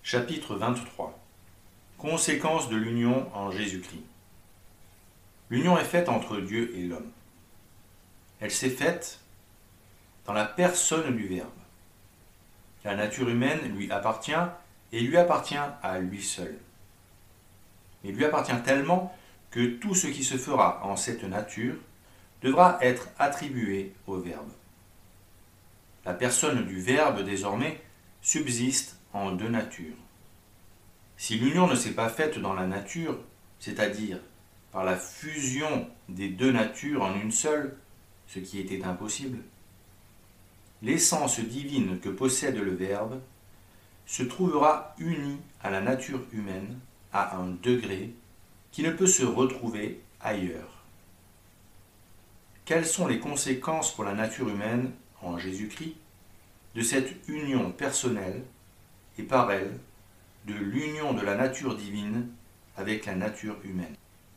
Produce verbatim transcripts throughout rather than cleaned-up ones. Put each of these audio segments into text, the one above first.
Chapitre vingt-trois. Conséquences de l'union en Jésus-Christ. L'union est faite entre Dieu et l'homme. Elle s'est faite dans la personne du Verbe. La nature humaine lui appartient et lui appartient à lui seul. Mais lui appartient tellement que tout ce qui se fera en cette nature devra être attribué au Verbe. La personne du Verbe, désormais, subsiste en deux natures. Si l'union ne s'est pas faite dans la nature, c'est-à-dire par la fusion des deux natures en une seule, ce qui était impossible, l'essence divine que possède le Verbe se trouvera unie à la nature humaine à un degré qui ne peut se retrouver ailleurs. Quelles sont les conséquences pour la nature humaine en Jésus-Christ de cette union personnelle et par elle de l'union de la nature divine avec la nature humaine?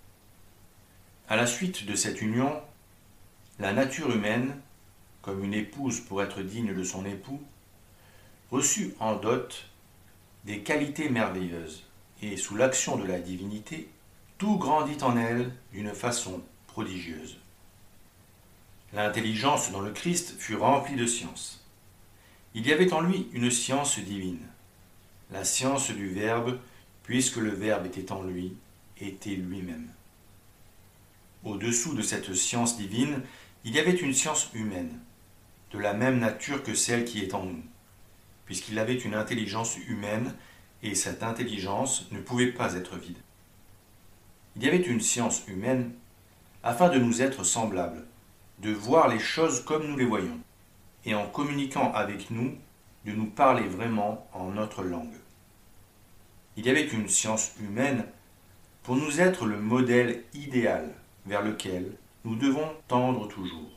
À la suite de cette union, la nature humaine, comme une épouse pour être digne de son époux, reçut en dot des qualités merveilleuses, et sous l'action de la divinité, tout grandit en elle d'une façon prodigieuse. L'intelligence dans le Christ fut remplie de science. Il y avait en lui une science divine, la science du Verbe, puisque le Verbe était en lui, était lui-même. Au-dessous de cette science divine, il y avait une science humaine, de la même nature que celle qui est en nous, puisqu'il avait une intelligence humaine, et cette intelligence ne pouvait pas être vide. Il y avait une science humaine afin de nous être semblables, de voir les choses comme nous les voyons, et en communiquant avec nous, de nous parler vraiment en notre langue. Il y avait une science humaine pour nous être le modèle idéal vers lequel nous devons tendre toujours.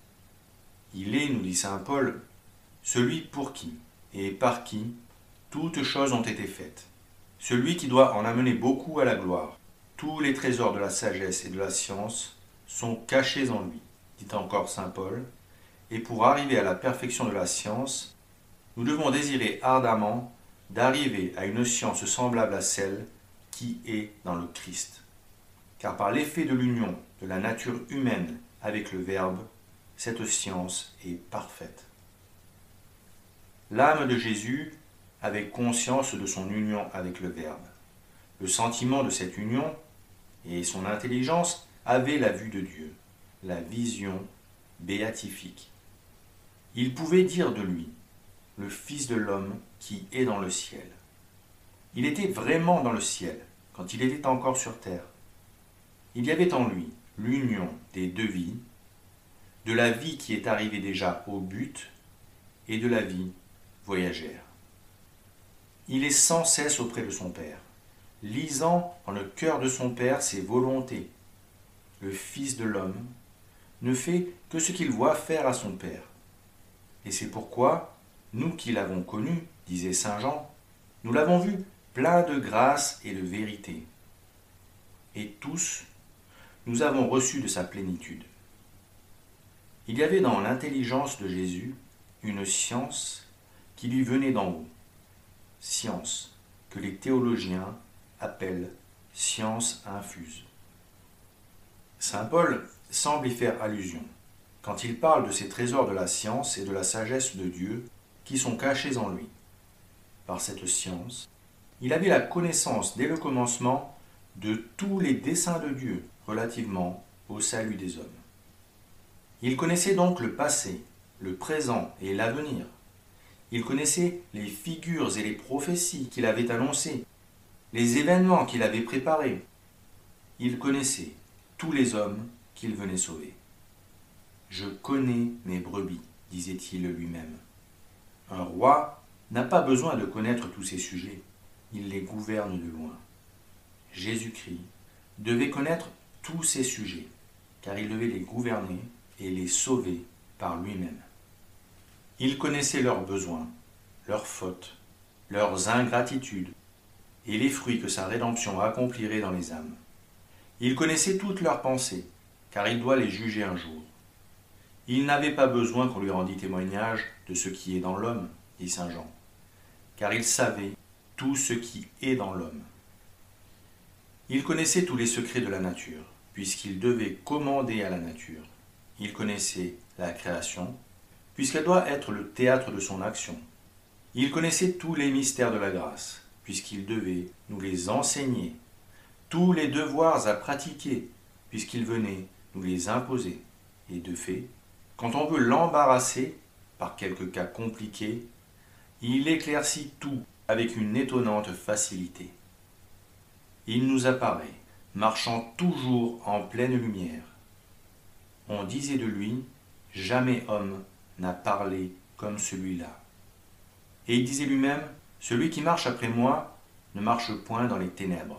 Il est, nous dit saint Paul, celui pour qui et par qui toutes choses ont été faites, celui qui doit en amener beaucoup à la gloire. Tous les trésors de la sagesse et de la science sont cachés en lui, dit encore saint Paul, et pour arriver à la perfection de la science, nous devons désirer ardemment d'arriver à une science semblable à celle qui est dans le Christ. Car par l'effet de l'union de la nature humaine avec le Verbe, cette science est parfaite. L'âme de Jésus avait conscience de son union avec le Verbe. Le sentiment de cette union et son intelligence avaient la vue de Dieu, la vision béatifique. Il pouvait dire de lui, le Fils de l'homme qui est dans le ciel. Il était vraiment dans le ciel quand il était encore sur terre. Il y avait en lui l'union des deux vies, de la vie qui est arrivée déjà au but et de la vie voyagère. Il est sans cesse auprès de son Père, lisant dans le cœur de son Père ses volontés. Le Fils de l'homme ne fait que ce qu'il voit faire à son Père. Et c'est pourquoi, nous qui l'avons connu, disait saint Jean, nous l'avons vu plein de grâce et de vérité. Et tous, nous avons reçu de sa plénitude. Il y avait dans l'intelligence de Jésus une science qui lui venait d'en haut, science que les théologiens appellent science infuse. Saint Paul semble y faire allusion quand il parle de ces trésors de la science et de la sagesse de Dieu qui sont cachés en lui. Par cette science, il avait la connaissance dès le commencement de tous les desseins de Dieu relativement au salut des hommes. Il connaissait donc le passé, le présent et l'avenir. Il connaissait les figures et les prophéties qu'il avait annoncées, les événements qu'il avait préparés. Il connaissait tous les hommes qu'il venait sauver. « Je connais mes brebis », disait-il lui-même. Un roi n'a pas besoin de connaître tous ses sujets, il les gouverne de loin. Jésus-Christ devait connaître tous ses sujets, car il devait les gouverner et les sauver par lui-même. Il connaissait leurs besoins, leurs fautes, leurs ingratitudes, et les fruits que sa rédemption accomplirait dans les âmes. Il connaissait toutes leurs pensées, car il doit les juger un jour. Il n'avait pas besoin qu'on lui rendît témoignage de ce qui est dans l'homme, dit saint Jean, car il savait tout ce qui est dans l'homme. Il connaissait tous les secrets de la nature, puisqu'il devait commander à la nature. Il connaissait la création, puisqu'elle doit être le théâtre de son action. Il connaissait tous les mystères de la grâce, puisqu'il devait nous les enseigner, tous les devoirs à pratiquer, puisqu'il venait nous les imposer. Et de fait, quand on veut l'embarrasser, par quelques cas compliqués, il éclaircit tout avec une étonnante facilité. Il nous apparaît, marchant toujours en pleine lumière. On disait de lui, jamais homme n'a parlé comme celui-là. Et il disait lui-même, celui qui marche après moi ne marche point dans les ténèbres.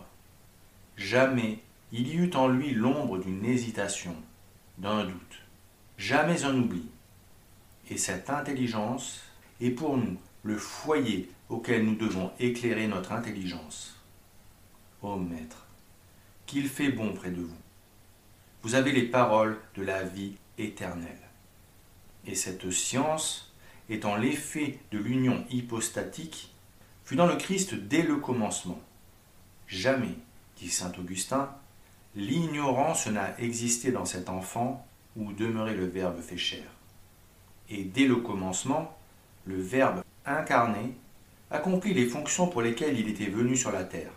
Jamais il y eut en lui l'ombre d'une hésitation, d'un doute, jamais un oubli. Et cette intelligence est pour nous le foyer auquel nous devons éclairer notre intelligence. Ô Maître, qu'il fait bon près de vous. Vous avez les paroles de la vie éternelle. Et cette science, étant l'effet de l'union hypostatique, fut dans le Christ dès le commencement. Jamais, dit saint Augustin, l'ignorance n'a existé dans cet enfant où demeurait le Verbe fait chair. Et dès le commencement, le Verbe incarné accomplit les fonctions pour lesquelles il était venu sur la terre.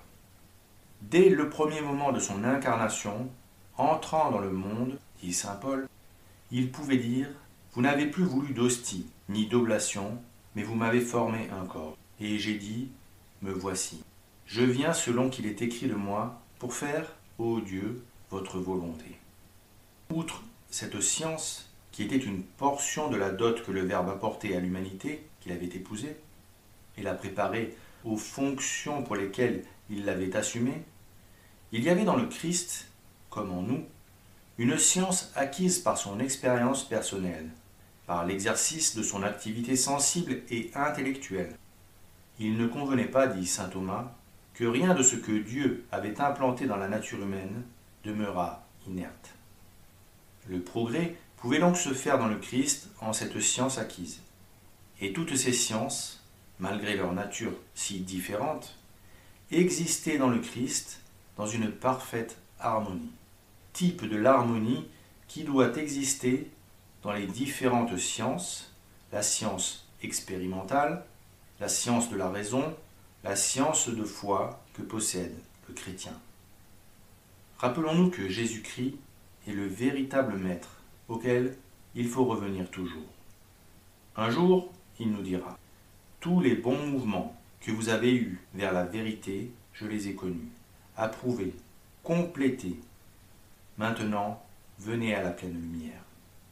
Dès le premier moment de son incarnation, entrant dans le monde, dit saint Paul, il pouvait dire « Vous n'avez plus voulu d'hostie, ni d'oblation, mais vous m'avez formé un corps. Et j'ai dit « Me voici. Je viens selon qu'il est écrit de moi, pour faire, ô Dieu, votre volonté. » Outre cette science, qui était une portion de la dot que le Verbe apportait à l'humanité, qu'il avait épousée, et la préparait aux fonctions pour lesquelles il l'avait assumée, il y avait dans le Christ, comme en nous, une science acquise par son expérience personnelle, par l'exercice de son activité sensible et intellectuelle. Il ne convenait pas, dit saint Thomas, que rien de ce que Dieu avait implanté dans la nature humaine demeurât inerte. Le progrès pouvait donc se faire dans le Christ en cette science acquise. Et toutes ces sciences, malgré leur nature si différente, existaient dans le Christ dans une parfaite harmonie, type de l'harmonie qui doit exister dans les différentes sciences, la science expérimentale, la science de la raison, la science de foi que possède le chrétien. Rappelons-nous que Jésus-Christ est le véritable maître auquel il faut revenir toujours. Un jour, il nous dira « Tous les bons mouvements que vous avez eus vers la vérité, je les ai connus, approuvés, complétés. Maintenant, venez à la pleine lumière. »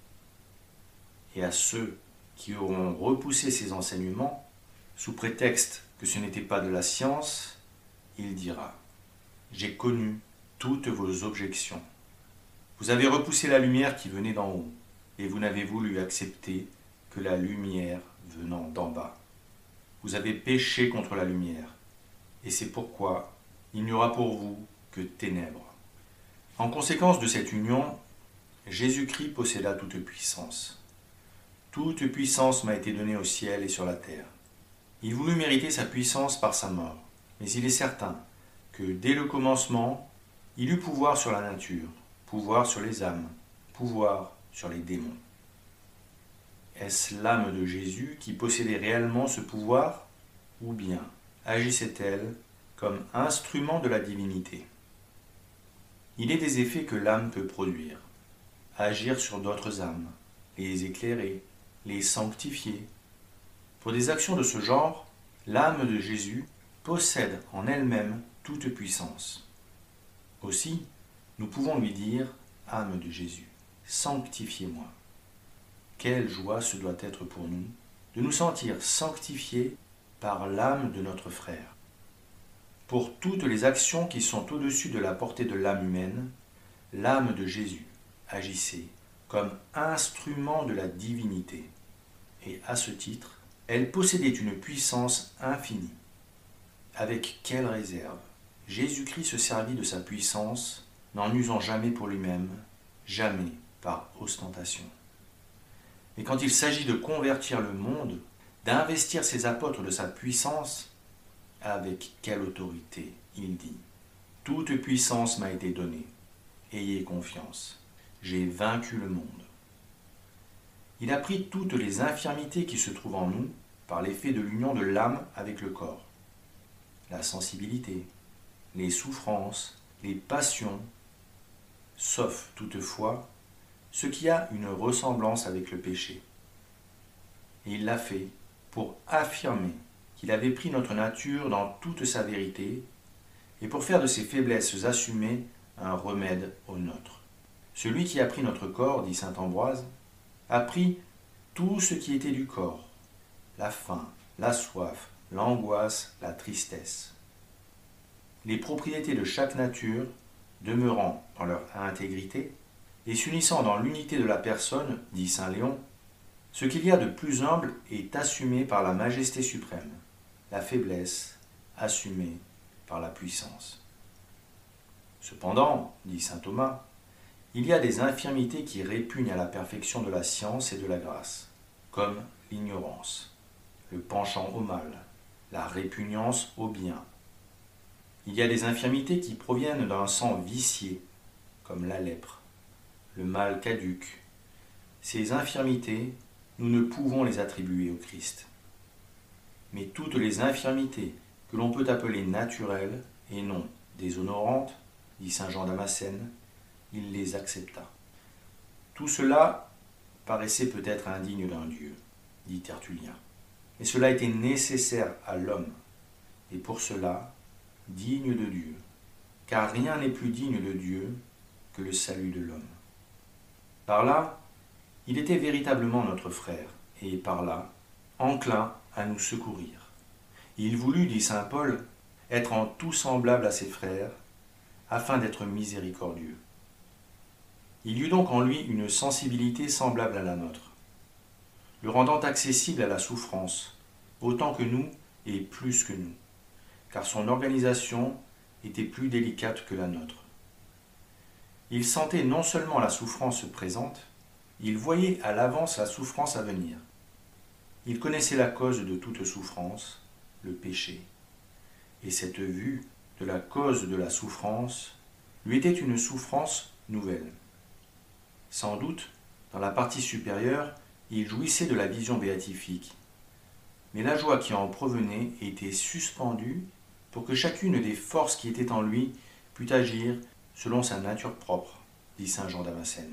Et à ceux qui auront repoussé ces enseignements, sous prétexte que ce n'était pas de la science, il dira « J'ai connu toutes vos objections. Vous avez repoussé la lumière qui venait d'en haut, et vous n'avez voulu accepter que la lumière venant d'en bas. Vous avez péché contre la lumière, et c'est pourquoi il n'y aura pour vous que ténèbres. » En conséquence de cette union, Jésus-Christ posséda toute puissance. Toute puissance m'a été donnée au ciel et sur la terre. Il voulut mériter sa puissance par sa mort, mais il est certain que dès le commencement, il eut pouvoir sur la nature, pouvoir sur les âmes, pouvoir sur les démons. Est-ce l'âme de Jésus qui possédait réellement ce pouvoir, ou bien agissait-elle comme instrument de la divinité? Il est des effets que l'âme peut produire, agir sur d'autres âmes, les éclairer, les sanctifier. Pour des actions de ce genre, l'âme de Jésus possède en elle-même toute puissance. Aussi, nous pouvons lui dire, âme de Jésus, sanctifiez-moi. Quelle joie ce doit être pour nous de nous sentir sanctifiés par l'âme de notre frère. Pour toutes les actions qui sont au-dessus de la portée de l'âme humaine, l'âme de Jésus agissait comme instrument de la divinité. Et à ce titre, elle possédait une puissance infinie. Avec quelle réserve Jésus-Christ se servit de sa puissance, n'en usant jamais pour lui-même, jamais par ostentation. Et quand il s'agit de convertir le monde, d'investir ses apôtres de sa puissance, Avec quelle autorité, il dit. Toute puissance m'a été donnée. Ayez confiance. J'ai vaincu le monde. Il a pris toutes les infirmités qui se trouvent en nous par l'effet de l'union de l'âme avec le corps. La sensibilité, les souffrances, les passions, sauf toutefois ce qui a une ressemblance avec le péché. Et il l'a fait pour affirmer qu'il avait pris notre nature dans toute sa vérité et pour faire de ses faiblesses assumées un remède au nôtre. Celui qui a pris notre corps, dit saint Ambroise, a pris tout ce qui était du corps, la faim, la soif, l'angoisse, la tristesse. Les propriétés de chaque nature, demeurant dans leur intégrité et s'unissant dans l'unité de la personne, dit saint Léon, ce qu'il y a de plus humble est assumé par la majesté suprême, la faiblesse assumée par la puissance. Cependant, dit saint Thomas, il y a des infirmités qui répugnent à la perfection de la science et de la grâce, comme l'ignorance, le penchant au mal, la répugnance au bien. Il y a des infirmités qui proviennent d'un sang vicié, comme la lèpre, le mal caduc. Ces infirmités, nous ne pouvons les attribuer au Christ. Mais toutes les infirmités que l'on peut appeler naturelles et non déshonorantes, dit saint Jean Damascène, il les accepta. Tout cela paraissait peut-être indigne d'un Dieu, dit Tertullien, mais cela était nécessaire à l'homme, et pour cela, digne de Dieu, car rien n'est plus digne de Dieu que le salut de l'homme. Par là, il était véritablement notre frère, et par là, enclin à nous secourir. Il voulut, dit saint Paul, être en tout semblable à ses frères, afin d'être miséricordieux. Il y eut donc en lui une sensibilité semblable à la nôtre, le rendant accessible à la souffrance, autant que nous et plus que nous, car son organisation était plus délicate que la nôtre. Il sentait non seulement la souffrance présente, il voyait à l'avance la souffrance à venir. Il connaissait la cause de toute souffrance, le péché, et cette vue de la cause de la souffrance lui était une souffrance nouvelle. Sans doute, dans la partie supérieure, il jouissait de la vision béatifique, mais la joie qui en provenait était suspendue pour que chacune des forces qui étaient en lui pût agir selon sa nature propre, dit saint Jean Damascène.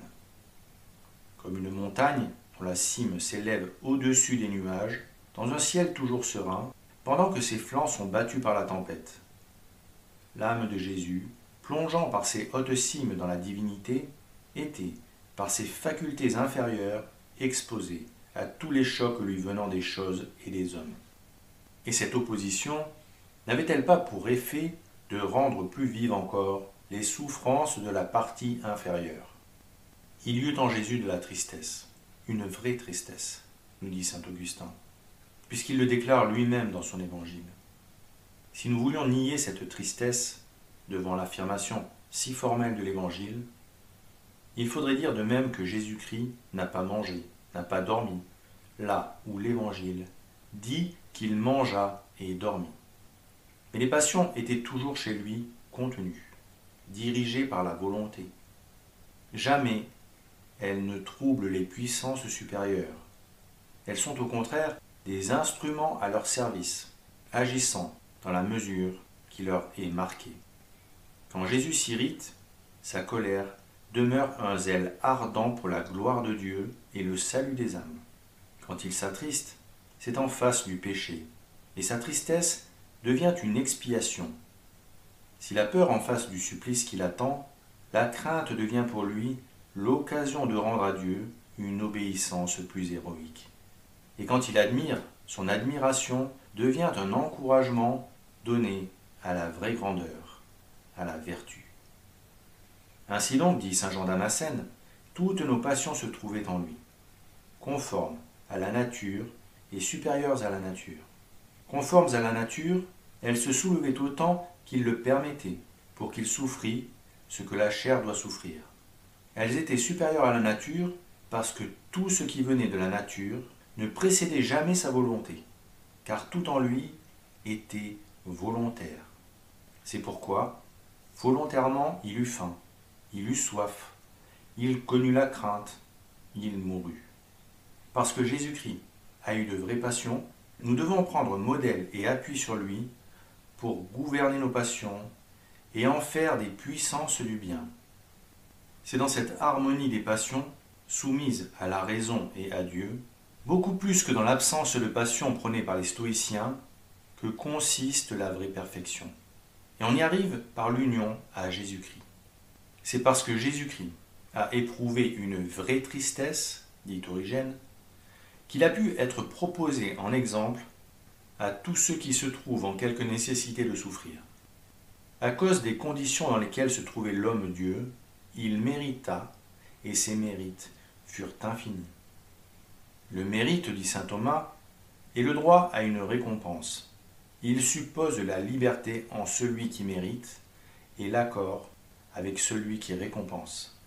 Comme une montagne dont la cime s'élève au-dessus des nuages, dans un ciel toujours serein, pendant que ses flancs sont battus par la tempête. L'âme de Jésus, plongeant par ses hautes cimes dans la divinité, était, par ses facultés inférieures, exposée à tous les chocs lui venant des choses et des hommes. Et cette opposition n'avait-elle pas pour effet de rendre plus vives encore les souffrances de la partie inférieure? Il y eut en Jésus de la tristesse, une vraie tristesse, nous dit saint Augustin, puisqu'il le déclare lui-même dans son évangile. Si nous voulions nier cette tristesse devant l'affirmation si formelle de l'évangile, il faudrait dire de même que Jésus-Christ n'a pas mangé, n'a pas dormi, là où l'évangile dit qu'il mangea et dormit. Mais les passions étaient toujours chez lui contenues, dirigées par la volonté. Jamais elles ne troublent les puissances supérieures. Elles sont au contraire des instruments à leur service, agissant dans la mesure qui leur est marquée. Quand Jésus s'irrite, sa colère demeure un zèle ardent pour la gloire de Dieu et le salut des âmes. Quand il s'attriste, c'est en face du péché, et sa tristesse devient une expiation. S'il a peur en face du supplice qui l'attend, la crainte devient pour lui l'occasion de rendre à Dieu une obéissance plus héroïque. Et quand il admire, son admiration devient un encouragement donné à la vraie grandeur, à la vertu. Ainsi donc, dit saint Jean Damascène, toutes nos passions se trouvaient en lui, conformes à la nature et supérieures à la nature. Conformes à la nature, elles se soulevaient autant qu'il le permettait, pour qu'il souffrît ce que la chair doit souffrir. Elles étaient supérieures à la nature parce que tout ce qui venait de la nature ne précédait jamais sa volonté, car tout en lui était volontaire. C'est pourquoi, volontairement, il eut faim, il eut soif, il connut la crainte, il mourut. Parce que Jésus-Christ a eu de vraies passions, nous devons prendre modèle et appui sur lui pour gouverner nos passions et en faire des puissances du bien. C'est dans cette harmonie des passions, soumises à la raison et à Dieu, beaucoup plus que dans l'absence de passion prônée par les stoïciens, que consiste la vraie perfection. Et on y arrive par l'union à Jésus-Christ. C'est parce que Jésus-Christ a éprouvé une vraie tristesse, dit Origène, qu'il a pu être proposé en exemple à tous ceux qui se trouvent en quelque nécessité de souffrir. À cause des conditions dans lesquelles se trouvait l'homme-dieu, il mérita, et ses mérites furent infinis. Le mérite, dit saint Thomas, est le droit à une récompense. Il suppose la liberté en celui qui mérite et l'accord avec celui qui récompense.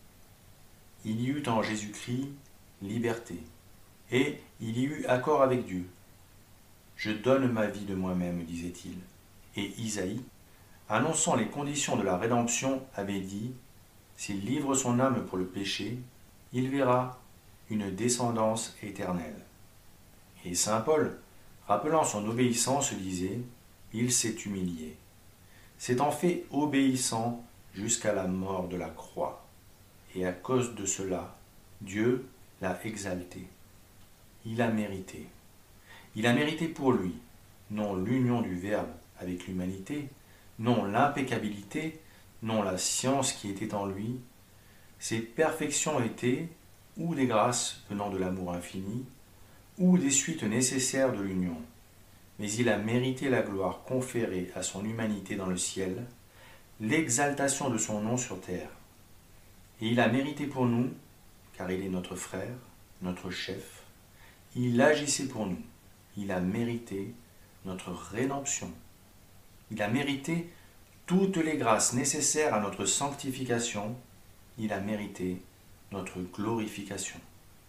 Il y eut en Jésus-Christ liberté, et il y eut accord avec Dieu. Je donne ma vie de moi-même, disait-il. Et Isaïe, annonçant les conditions de la rédemption, avait dit, s'il livre son âme pour le péché, il verra une descendance éternelle. Et saint Paul, rappelant son obéissance, disait, il s'est humilié, s'étant fait obéissant jusqu'à la mort de la croix. Et à cause de cela, Dieu l'a exalté. Il a mérité. Il a mérité pour lui, non l'union du Verbe avec l'humanité, non l'impeccabilité, non la science qui était en lui. Ses perfections étaient ou des grâces venant de l'amour infini, ou des suites nécessaires de l'union. Mais il a mérité la gloire conférée à son humanité dans le ciel, l'exaltation de son nom sur terre. Et il a mérité pour nous, car il est notre frère, notre chef, il agissait pour nous. Il a mérité notre rédemption. Il a mérité toutes les grâces nécessaires à notre sanctification. Il a mérité notre glorification.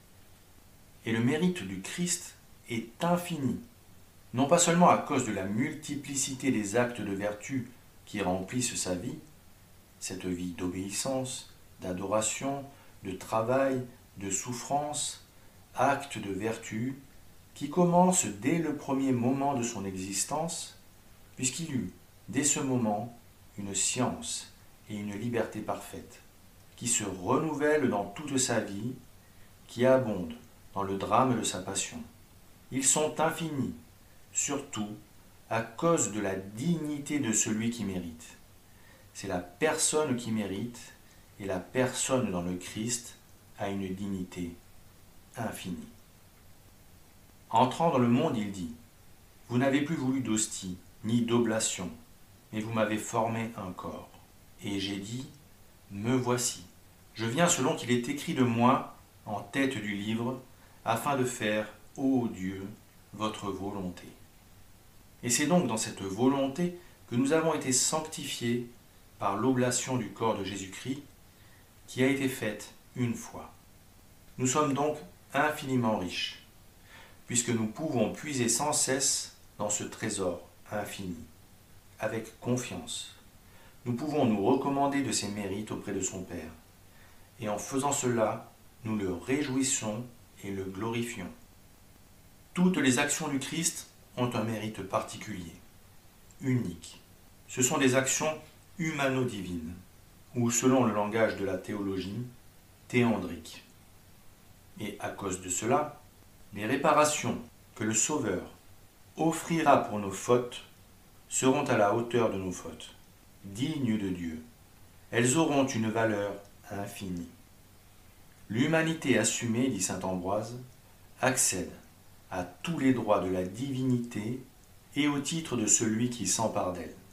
Et le mérite du Christ est infini, non pas seulement à cause de la multiplicité des actes de vertu qui remplissent sa vie, cette vie d'obéissance, d'adoration, de travail, de souffrance, actes de vertu, qui commence dès le premier moment de son existence, puisqu'il eut, dès ce moment, une science et une liberté parfaite, qui se renouvellent dans toute sa vie, qui abondent dans le drame de sa passion. Ils sont infinis, surtout à cause de la dignité de celui qui mérite. C'est la personne qui mérite, et la personne dans le Christ a une dignité infinie. Entrant dans le monde, il dit, « Vous n'avez plus voulu d'hostie, ni d'oblation, mais vous m'avez formé un corps. Et j'ai dit, me voici. Je viens selon qu'il est écrit de moi, en tête du livre, afin de faire, ô Dieu, votre volonté. » Et c'est donc dans cette volonté que nous avons été sanctifiés par l'oblation du corps de Jésus-Christ, qui a été faite une fois. Nous sommes donc infiniment riches, puisque nous pouvons puiser sans cesse dans ce trésor infini, avec confiance. Nous pouvons nous recommander de ses mérites auprès de son Père, et en faisant cela, nous le réjouissons et le glorifions. Toutes les actions du Christ ont un mérite particulier, unique. Ce sont des actions humano-divines, ou selon le langage de la théologie, théandriques. Et à cause de cela, les réparations que le Sauveur offrira pour nos fautes seront à la hauteur de nos fautes, dignes de Dieu. Elles auront une valeur infinie. L'humanité assumée, dit saint Ambroise, accède à tous les droits de la divinité et au titre de celui qui s'empare d'elle.